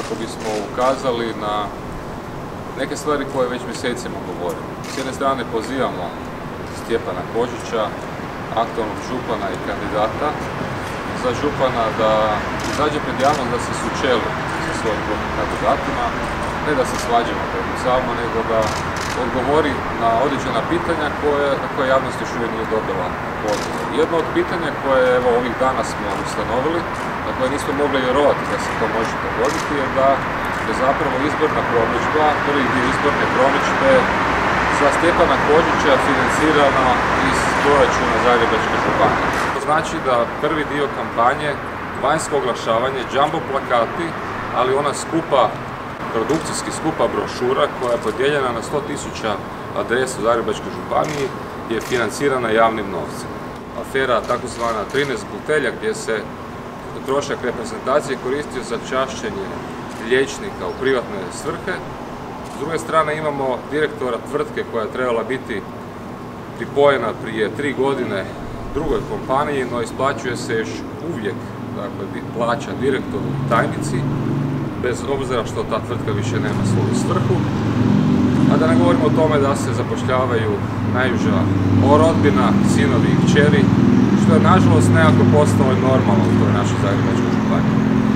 kako bismo ukazali na neke stvari koje već mjesecima govorimo. S jedne strane pozivamo Stjepana Kožića, aktualnog župana i kandidata za župana, da izađe pred javnost, da se sučeli sa svojim kandidatima, ne da se svađamo prepucavamo, nego da odgovori na određena pitanja na koje javnost još uvijek nije dobila odgovor. Jedno od pitanja koje ovih dana smo ustanovili, na koje nismo mogli vjerovati da se to može dogoditi, je da je zapravo izborna promidžba, prvi dio izborne promidžbe za Stjepana Kožića financirana iz proračuna Zagrebačke županije. To znači da prvi dio kampanje, vanjsko oglašavanje, jumbo plakati, ali ona produkcijski skupa brošura koja je podijeljena na 100.000 adresa u Zagrebačkoj županiji je financirana javnim novcem. Afera takozvana 13 butelja, gdje se trošak reprezentacije koristio za čašćenje liječnika u privatne svrhe. S druge strane imamo direktora tvrtke koja je trebala biti pripojena prije 3 godine drugoj kompaniji, no isplaćuje se još uvijek, dakle, plaća direktoru i tajnici, bez obzira što ta tvrtka više nema svoju svrhu. A da ne govorimo o tome da se zapošljavaju najuža rodbina, sinovi i kćeri, što je nažalost nekako postalo normalno u toj našoj Zagrebačkoj županiji.